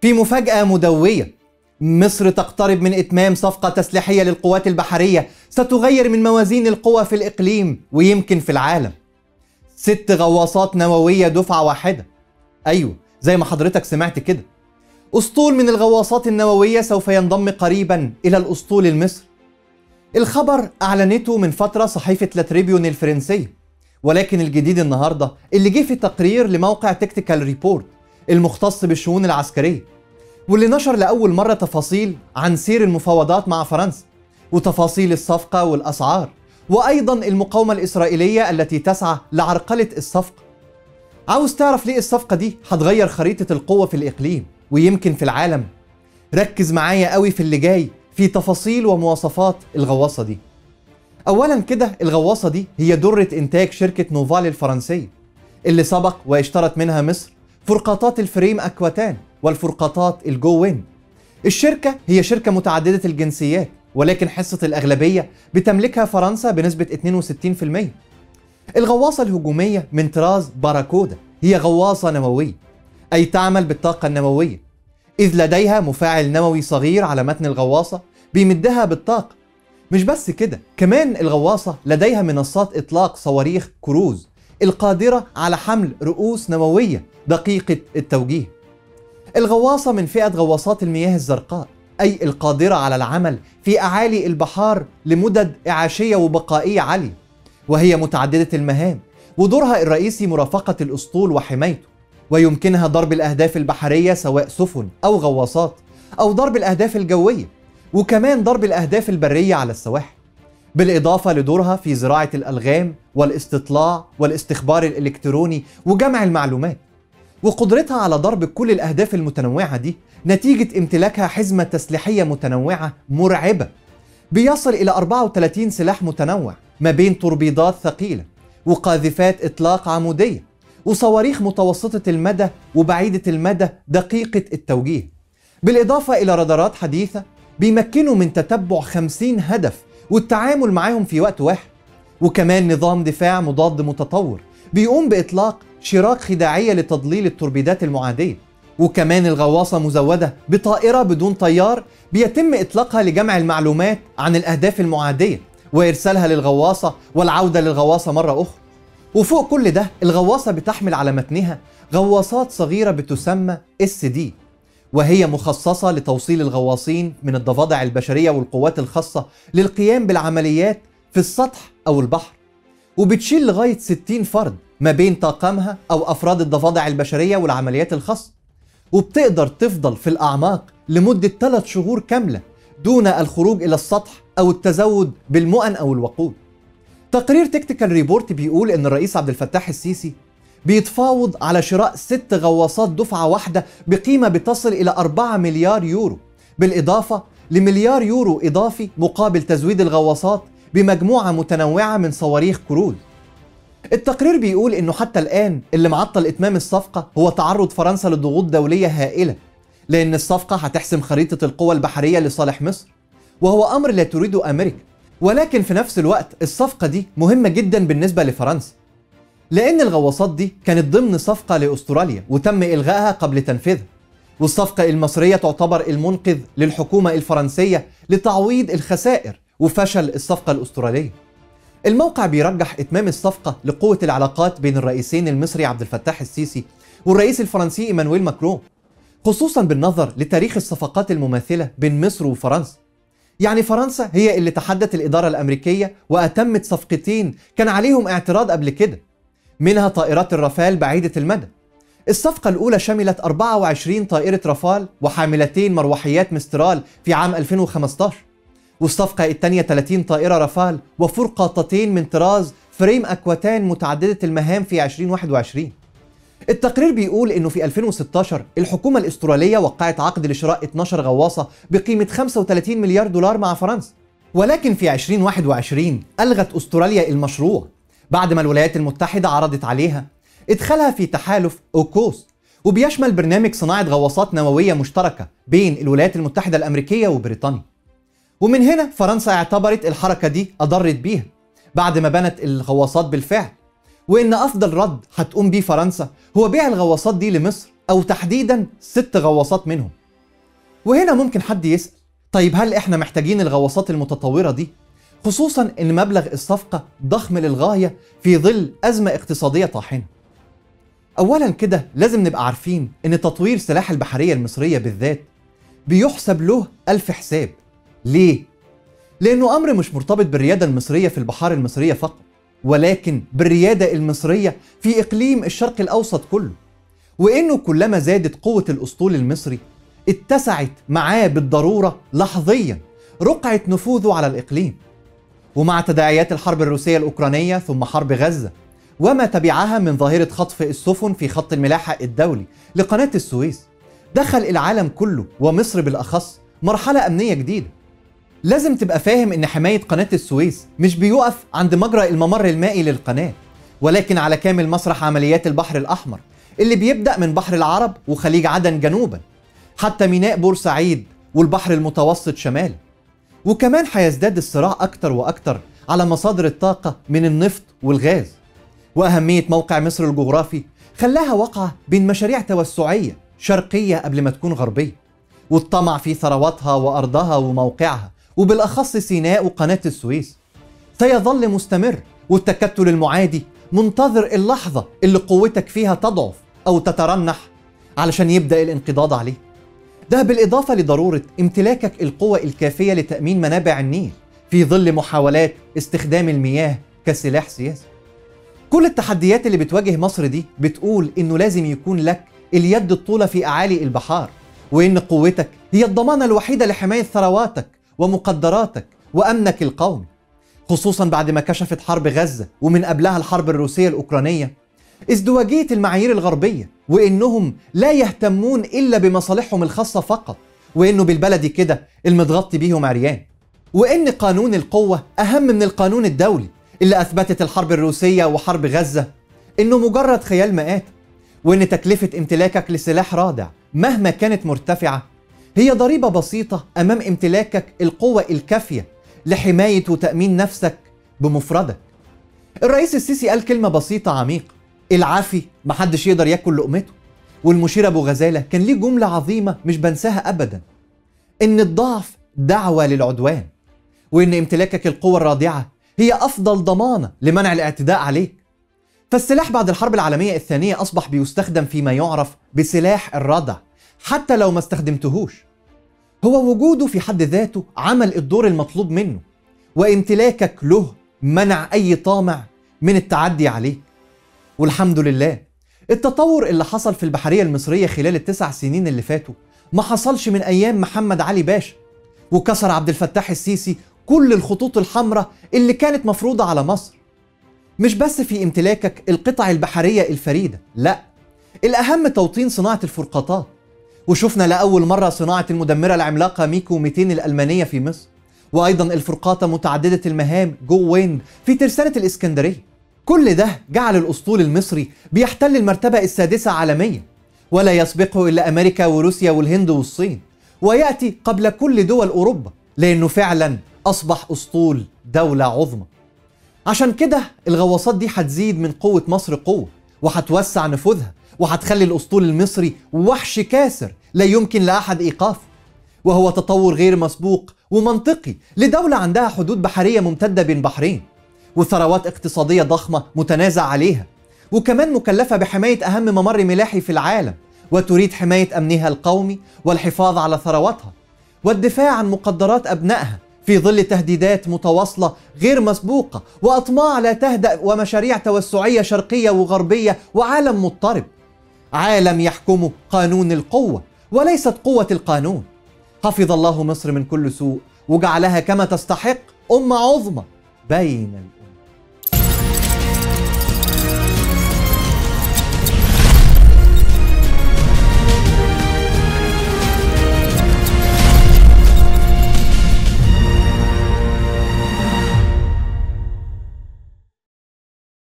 في مفاجأة مدوية، مصر تقترب من إتمام صفقة تسليحية للقوات البحرية ستغير من موازين القوى في الإقليم ويمكن في العالم. 6 غواصات نووية دفعة واحدة. أيوة زي ما حضرتك سمعت كده، أسطول من الغواصات النووية سوف ينضم قريبا إلى الأسطول المصري. الخبر أعلنته من فترة صحيفة لاتريبيون الفرنسية، ولكن الجديد النهاردة اللي جه في تقرير لموقع تكتيكال ريبورت المختص بالشؤون العسكرية، واللي نشر لأول مرة تفاصيل عن سير المفاوضات مع فرنسا وتفاصيل الصفقة والأسعار، وأيضا المقاومة الإسرائيلية التي تسعى لعرقلة الصفقة. عاوز تعرف ليه الصفقة دي هتغير خريطة القوة في الإقليم ويمكن في العالم؟ ركز معايا قوي في اللي جاي في تفاصيل ومواصفات الغواصة دي. أولا كده، الغواصة دي هي درة إنتاج شركة نوفال الفرنسية اللي سبق واشترت منها مصر فرقاطات الفريم أكواتان والفرقاطات الجو وين. الشركة هي شركة متعددة الجنسيات، ولكن حصة الأغلبية بتملكها فرنسا بنسبة 62%. الغواصة الهجومية من طراز باراكودا هي غواصة نووية، أي تعمل بالطاقة النووية، إذ لديها مفاعل نووي صغير على متن الغواصة بيمدها بالطاقة. مش بس كده، كمان الغواصة لديها منصات إطلاق صواريخ كروز القادرة على حمل رؤوس نووية دقيقة التوجيه. الغواصة من فئة غواصات المياه الزرقاء، أي القادرة على العمل في أعالي البحار لمدد إعاشية وبقائية عالية، وهي متعددة المهام، ودورها الرئيسي مرافقة الأسطول وحمايته، ويمكنها ضرب الأهداف البحرية سواء سفن أو غواصات، أو ضرب الأهداف الجوية، وكمان ضرب الأهداف البرية على السواحل، بالإضافة لدورها في زراعة الألغام والاستطلاع والاستخبار الإلكتروني وجمع المعلومات. وقدرتها على ضرب كل الأهداف المتنوعة دي نتيجة امتلاكها حزمة تسليحية متنوعة مرعبة، بيصل إلى 34 سلاح متنوع ما بين توربيدات ثقيلة وقاذفات إطلاق عمودية وصواريخ متوسطة المدى وبعيدة المدى دقيقة التوجيه، بالإضافة إلى رادارات حديثة بيمكنوا من تتبع 50 هدف والتعامل معهم في وقت واحد، وكمان نظام دفاع مضاد متطور بيقوم بإطلاق شراك خداعية لتضليل التوربيدات المعادية. وكمان الغواصة مزودة بطائرة بدون طيار بيتم إطلاقها لجمع المعلومات عن الأهداف المعادية وإرسالها للغواصة والعودة للغواصة مرة أخرى. وفوق كل ده، الغواصة بتحمل على متنها غواصات صغيرة بتسمى SD، وهي مخصصة لتوصيل الغواصين من الضفادع البشرية والقوات الخاصة للقيام بالعمليات في السطح أو البحر، وبتشيل لغاية 60 فرد ما بين طاقمها أو أفراد الضفادع البشرية والعمليات الخاصة، وبتقدر تفضل في الأعماق لمدة 3 شهور كاملة دون الخروج إلى السطح أو التزود بالمؤن أو الوقود. تقرير تكتيكال ريبورت بيقول إن الرئيس عبد الفتاح السيسي بيتفاوض على شراء 6 غواصات دفعة واحدة بقيمة بتصل إلى 4 مليار يورو، بالإضافة لمليار يورو إضافي مقابل تزويد الغواصات بمجموعة متنوعة من صواريخ كروز. التقرير بيقول إنه حتى الآن اللي معطل إتمام الصفقة هو تعرض فرنسا لضغوط دولية هائلة، لأن الصفقة هتحسم خريطة القوى البحرية لصالح مصر، وهو أمر لا تريده أمريكا. ولكن في نفس الوقت الصفقة دي مهمة جدا بالنسبة لفرنسا، لأن الغواصات دي كانت ضمن صفقة لأستراليا وتم إلغائها قبل تنفيذها، والصفقة المصرية تعتبر المنقذ للحكومة الفرنسية لتعويض الخسائر وفشل الصفقة الأسترالية. الموقع بيرجح إتمام الصفقة لقوة العلاقات بين الرئيسين المصري عبد الفتاح السيسي والرئيس الفرنسي إيمانويل ماكرون، خصوصا بالنظر لتاريخ الصفقات المماثلة بين مصر وفرنسا. يعني فرنسا هي اللي تحدت الإدارة الأمريكية وأتمت صفقتين كان عليهم اعتراض قبل كده، منها طائرات الرافال بعيدة المدى. الصفقة الأولى شملت 24 طائرة رافال وحاملتين مروحيات مسترال في عام 2015، والصفقة الثانية 30 طائرة رافال وفرقاطتين من طراز فريم أكواتان متعددة المهام في 2021. التقرير بيقول إنه في 2016 الحكومة الأسترالية وقعت عقد لشراء 12 غواصة بقيمة 35 مليار دولار مع فرنسا، ولكن في 2021 ألغت أستراليا المشروع بعد ما الولايات المتحدة عرضت عليها إدخالها في تحالف أوكوس، وبيشمل برنامج صناعة غواصات نووية مشتركة بين الولايات المتحدة الأمريكية وبريطانيا. ومن هنا فرنسا اعتبرت الحركة دي أضرت بيها بعد ما بنت الغواصات بالفعل، وإن أفضل رد هتقوم بيه فرنسا هو بيع الغواصات دي لمصر أو تحديدا 6 غواصات منهم. وهنا ممكن حد يسأل، طيب هل إحنا محتاجين الغواصات المتطورة دي؟ خصوصا إن مبلغ الصفقة ضخم للغاية في ظل أزمة اقتصادية طاحنة. أولا كده لازم نبقى عارفين إن تطوير سلاح البحرية المصرية بالذات بيحسب له 1000 حساب. ليه؟ لأنه أمر مش مرتبط بالريادة المصرية في البحار المصرية فقط، ولكن بالريادة المصرية في إقليم الشرق الأوسط كله، وإنه كلما زادت قوة الأسطول المصري اتسعت معاه بالضرورة لحظيا رقعة نفوذه على الإقليم. ومع تداعيات الحرب الروسية الأوكرانية ثم حرب غزة وما تبعها من ظاهرة خطف السفن في خط الملاحة الدولي لقناة السويس، دخل العالم كله ومصر بالأخص مرحلة أمنية جديدة. لازم تبقى فاهم إن حماية قناة السويس مش بيقف عند مجرى الممر المائي للقناة، ولكن على كامل مسرح عمليات البحر الأحمر اللي بيبدأ من بحر العرب وخليج عدن جنوبا حتى ميناء بورسعيد والبحر المتوسط شمالا. وكمان هيزداد الصراع أكتر وأكتر على مصادر الطاقة من النفط والغاز، وأهمية موقع مصر الجغرافي خلاها واقعة بين مشاريع توسعية شرقية قبل ما تكون غربية، والطمع في ثرواتها وأرضها وموقعها وبالأخص سيناء وقناة السويس سيظل مستمر، والتكتل المعادي منتظر اللحظة اللي قوتك فيها تضعف أو تترنح علشان يبدأ الانقضاض عليه. ده بالإضافة لضرورة امتلاكك القوة الكافية لتأمين منابع النيل في ظل محاولات استخدام المياه كسلاح سياسي. كل التحديات اللي بتواجه مصر دي بتقول إنه لازم يكون لك اليد الطولة في أعالي البحار، وإن قوتك هي الضمانة الوحيدة لحماية ثرواتك ومقدراتك وأمنك القومي، خصوصا بعد ما كشفت حرب غزة ومن قبلها الحرب الروسية الأوكرانية ازدواجية المعايير الغربية، وإنهم لا يهتمون إلا بمصالحهم الخاصة فقط، وإنه بالبلدي كده المتغطي بيهم عريان، وإن قانون القوة أهم من القانون الدولي اللي أثبتت الحرب الروسية وحرب غزة إنه مجرد خيال مآت، وإن تكلفة امتلاكك لسلاح رادع مهما كانت مرتفعة هي ضريبة بسيطة أمام امتلاكك القوة الكافية لحماية وتأمين نفسك بمفردك. الرئيس السيسي قال كلمة بسيطة عميقة: العافي محدش يقدر ياكل لقمته. والمشير أبو غزالة كان ليه جملة عظيمة مش بنساها أبدا: إن الضعف دعوة للعدوان، وإن امتلاكك القوة الرادعة هي أفضل ضمانة لمنع الاعتداء عليك. فالسلاح بعد الحرب العالمية الثانية أصبح بيستخدم فيما يعرف بسلاح الردع حتى لو ما استخدمتهوش. هو وجوده في حد ذاته عمل الدور المطلوب منه، وامتلاكك له منع أي طامع من التعدي عليك. والحمد لله التطور اللي حصل في البحرية المصرية خلال ال9 سنين اللي فاتوا ما حصلش من أيام محمد علي باشا، وكسر عبد الفتاح السيسي كل الخطوط الحمراء اللي كانت مفروضة على مصر. مش بس في امتلاكك القطع البحرية الفريدة، لا، الأهم توطين صناعة الفرقاطات، وشفنا لأول مرة صناعة المدمرة العملاقة ميكو 200 الألمانية في مصر، وأيضا الفرقاطة متعددة المهام جو ويند في ترسانة الإسكندرية. كل ده جعل الأسطول المصري بيحتل المرتبة السادسة عالميا، ولا يسبقه إلا أمريكا وروسيا والهند والصين، ويأتي قبل كل دول أوروبا، لأنه فعلا أصبح أسطول دولة عظمى. عشان كده الغواصات دي هتزيد من قوة مصر قوة، وهتوسع نفوذها، وهتخلي الأسطول المصري وحش كاسر لا يمكن لأحد إيقافه، وهو تطور غير مسبوق ومنطقي لدولة عندها حدود بحرية ممتدة بين بحرين، وثروات اقتصادية ضخمة متنازع عليها، وكمان مكلفة بحماية أهم ممر ملاحي في العالم، وتريد حماية أمنها القومي والحفاظ على ثرواتها والدفاع عن مقدرات أبنائها في ظل تهديدات متواصلة غير مسبوقة وأطماع لا تهدأ ومشاريع توسعية شرقية وغربية وعالم مضطرب، عالم يحكمه قانون القوة وليست قوة القانون. حفظ الله مصر من كل سوء وجعلها كما تستحق أمة عظمى بين